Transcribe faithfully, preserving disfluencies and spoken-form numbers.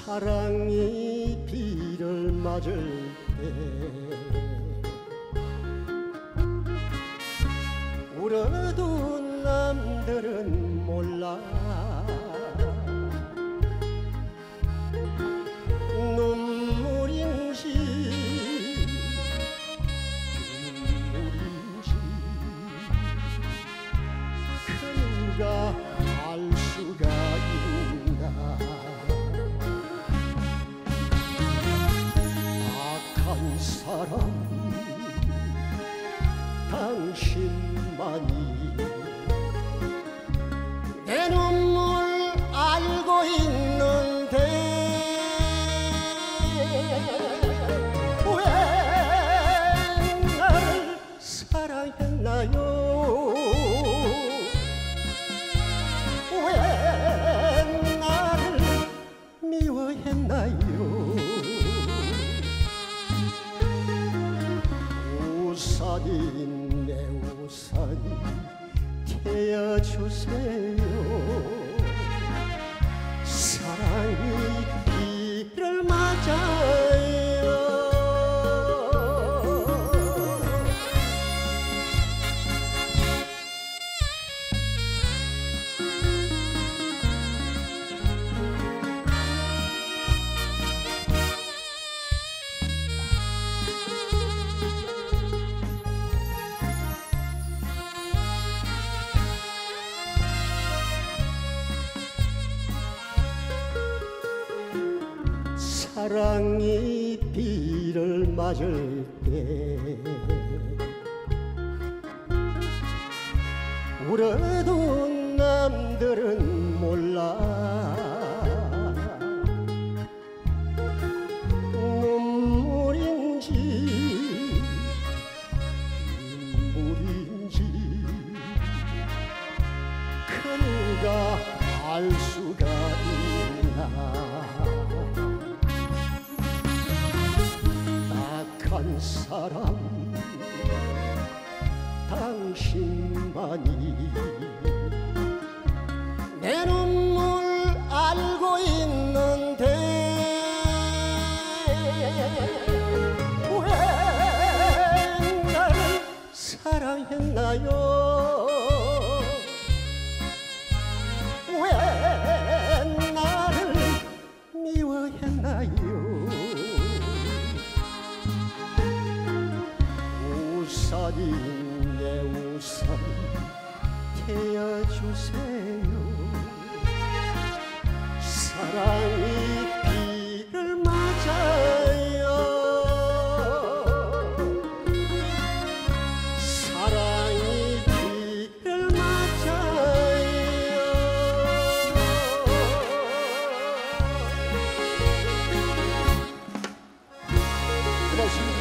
사랑이 비를 맞을 때 울어도 남들은 몰라. 눈물인지 눈물인지 그 누가 알 수가 있나. 악한 사람 당신만이 내 눈물 알고 있는데 왜 나를 사랑했나요? 왜 나를 미워했나요? 우산이 내 우산이 태워주세요. 사랑이 비를 맞아요. 사랑이 비를 맞을 때 울어도 남들은 몰라. 눈물인지 눈물인지 그 누가 알 수가 있나. 한 사람 당신만이 내 눈물 알고 있는데 왜 나를 사랑했나요? 왜 나를 미워했나요? 우산이 내 우산 태워주세요. 사랑이 비를 맞아요. 사랑이 비를 맞아요. 고맙습니다.